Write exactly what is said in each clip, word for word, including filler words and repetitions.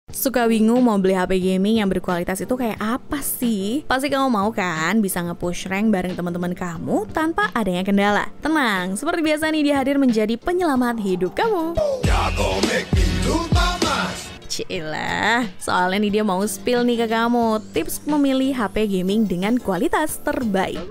Suka bingung mau beli H P gaming yang berkualitas itu kayak apa sih? Pasti kamu mau kan bisa nge-push rank bareng teman-teman kamu tanpa adanya kendala. Tenang, seperti biasa nih dia hadir menjadi penyelamat hidup kamu. Cilah, soalnya nih dia mau spill nih ke kamu tips memilih H P gaming dengan kualitas terbaik.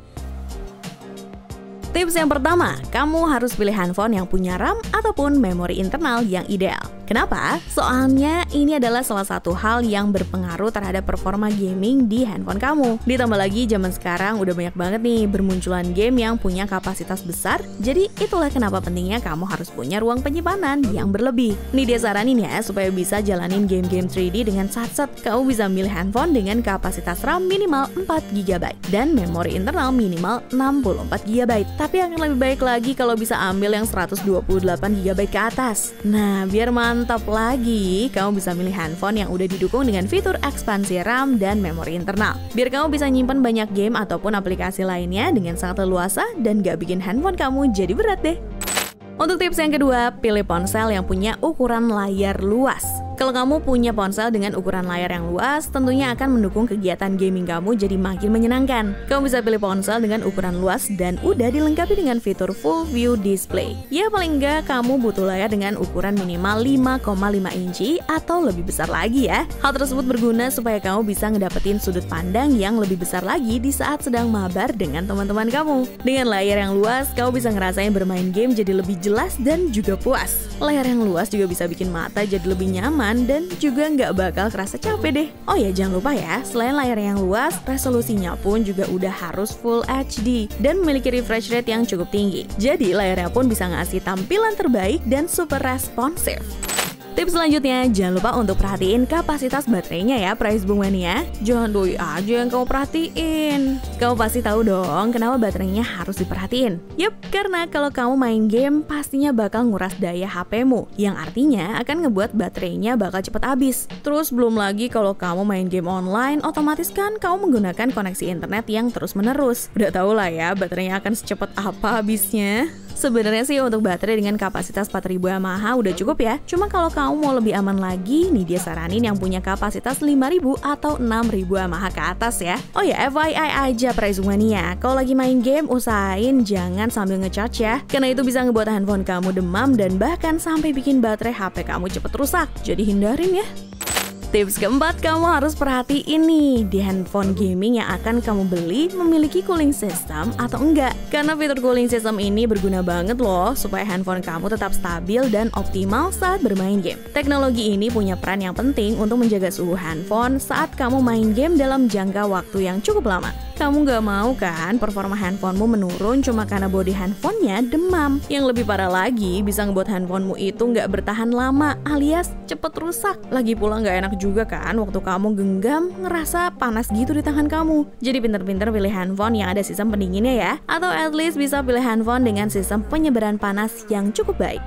Tips yang pertama, kamu harus pilih handphone yang punya RAM ataupun memori internal yang ideal. Kenapa? Soalnya ini adalah salah satu hal yang berpengaruh terhadap performa gaming di handphone kamu. Ditambah lagi zaman sekarang udah banyak banget nih bermunculan game yang punya kapasitas besar. Jadi itulah kenapa pentingnya kamu harus punya ruang penyimpanan yang berlebih. Nih dia saranin ya, supaya bisa jalanin game-game tiga D dengan sat-sat, kamu bisa milih handphone dengan kapasitas RAM minimal empat giga byte dan memori internal minimal enam puluh empat giga byte. Tapi akan lebih baik lagi kalau bisa ambil yang seratus dua puluh delapan giga byte ke atas. Nah, biar mantap lagi, kamu bisa milih handphone yang udah didukung dengan fitur ekspansi RAM dan memori internal. Biar kamu bisa nyimpen banyak game ataupun aplikasi lainnya dengan sangat leluasa dan gak bikin handphone kamu jadi berat deh. Untuk tips yang kedua, pilih ponsel yang punya ukuran layar luas. Kalau kamu punya ponsel dengan ukuran layar yang luas, tentunya akan mendukung kegiatan gaming kamu jadi makin menyenangkan. Kamu bisa pilih ponsel dengan ukuran luas dan udah dilengkapi dengan fitur full view display. Ya paling enggak kamu butuh layar dengan ukuran minimal lima koma lima inci atau lebih besar lagi ya. Hal tersebut berguna supaya kamu bisa ngedapetin sudut pandang yang lebih besar lagi di saat sedang mabar dengan teman-teman kamu. Dengan layar yang luas, kamu bisa ngerasain bermain game jadi lebih jelas dan juga puas. Layar yang luas juga bisa bikin mata jadi lebih nyaman dan juga nggak bakal kerasa capek deh. Oh ya, jangan lupa ya, selain layar yang luas, resolusinya pun juga udah harus Full H D dan memiliki refresh rate yang cukup tinggi. Jadi layarnya pun bisa ngasih tampilan terbaik dan super responsif. Tips selanjutnya, jangan lupa untuk perhatiin kapasitas baterainya ya, Price Book Mania. Jangan doi aja yang kamu perhatiin. Kamu pasti tahu dong kenapa baterainya harus diperhatiin. Yup, karena kalau kamu main game pastinya bakal nguras daya H P-mu, yang artinya akan ngebuat baterainya bakal cepet habis. Terus belum lagi kalau kamu main game online, otomatis kan kamu menggunakan koneksi internet yang terus-menerus. Udah tau lah ya baterainya akan secepat apa habisnya. Sebenarnya sih untuk baterai dengan kapasitas empat ribu mAh udah cukup ya. Cuma kalau kamu mau lebih aman lagi, nih dia saranin yang punya kapasitas lima ribu atau enam ribu mAh ke atas ya. Oh ya, F Y I aja Price Book Mania, kalau lagi main game usahain jangan sambil ngecharge ya. Karena itu bisa ngebuat handphone kamu demam dan bahkan sampai bikin baterai H P kamu cepet rusak. Jadi hindarin ya. Tips keempat, kamu harus perhatiin nih di handphone gaming yang akan kamu beli memiliki cooling system atau enggak. Karena fitur cooling system ini berguna banget loh supaya handphone kamu tetap stabil dan optimal saat bermain game. Teknologi ini punya peran yang penting untuk menjaga suhu handphone saat kamu main game dalam jangka waktu yang cukup lama. Kamu gak mau kan performa handphonemu menurun cuma karena bodi handphonenya demam. Yang lebih parah lagi, bisa ngebuat handphonemu itu gak bertahan lama alias cepet rusak. Lagi pula gak enak juga kan waktu kamu genggam ngerasa panas gitu di tangan kamu. Jadi pinter-pinter pilih handphone yang ada sistem pendinginnya ya. Atau at least bisa pilih handphone dengan sistem penyebaran panas yang cukup baik.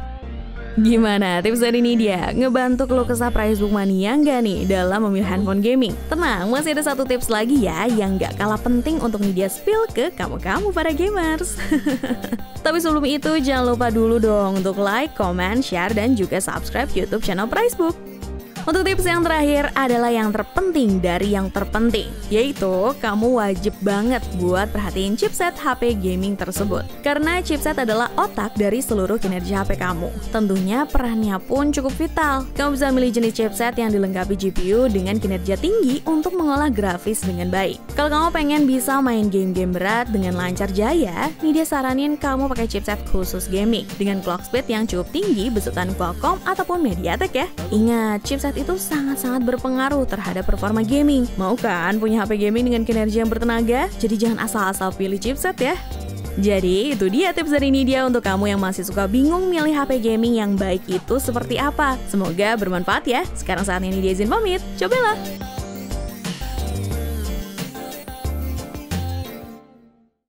Gimana tips dari ini dia? Ngebantu keluh kesah Price Book Mania nggak nih dalam memilih handphone gaming? Tenang, masih ada satu tips lagi ya yang nggak kalah penting untuk media spill ke kamu-kamu para gamers. Tapi sebelum itu jangan lupa dulu dong untuk like, comment, share, dan juga subscribe YouTube channel Price Book. Untuk tips yang terakhir adalah yang terpenting dari yang terpenting, yaitu kamu wajib banget buat perhatiin chipset H P gaming tersebut. Karena chipset adalah otak dari seluruh kinerja H P kamu. Tentunya perannya pun cukup vital. Kamu bisa milih jenis chipset yang dilengkapi G P U dengan kinerja tinggi untuk mengolah grafis dengan baik. Kalau kamu pengen bisa main game-game berat dengan lancar jaya, nih dia saranin kamu pakai chipset khusus gaming dengan clock speed yang cukup tinggi besutan Qualcomm ataupun MediaTek ya. Ingat, chipset itu sangat-sangat berpengaruh terhadap performa gaming. Mau kan punya H P gaming dengan kinerja yang bertenaga? Jadi jangan asal-asal pilih chipset ya. Jadi itu dia tips dari Nidia untuk kamu yang masih suka bingung milih H P gaming yang baik itu seperti apa. Semoga bermanfaat ya. Sekarang saatnya Nidia izin pamit. Cobalah.